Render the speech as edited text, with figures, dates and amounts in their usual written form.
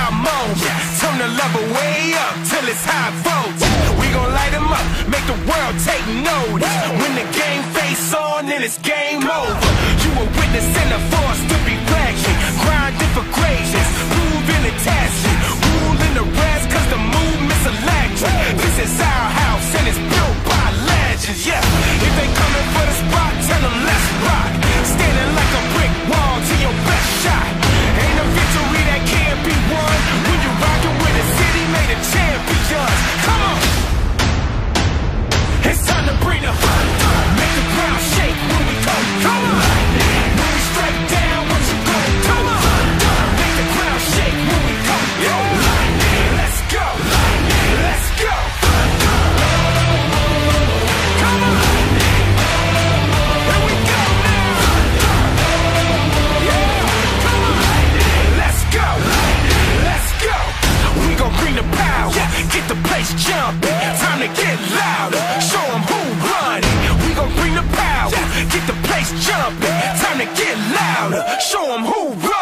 our moment. Turn the level way up till it's high voltage. We gon' light them up, make the world take notice. When the game face on, then it's game over. You a witness and a force to be reckoned. Grinding for greatness, proving a tacit. Ruling the rest cause the movement's electric. This is our house and it's built by legends, yeah. If they coming for the spot, tell them let's rock. Standing like a brick wall to your best shot. Ain't a victory that can't be won when you're rocking with a city made of champions. Come on! It's time to bring the thunder. Make the ground shake when we go. Come on! When we straight down, what you go? Come on! Make the ground shake when we go. Yo! Let's go! Let's go! Come on! Here we go now! Yeah! Come on! Let's go! Let's go! We gon' bring the power. Get the place jumping. Time to get louder. Show them who running. We gon' bring the power. Get the place jumping. Time to get louder. Show them who running.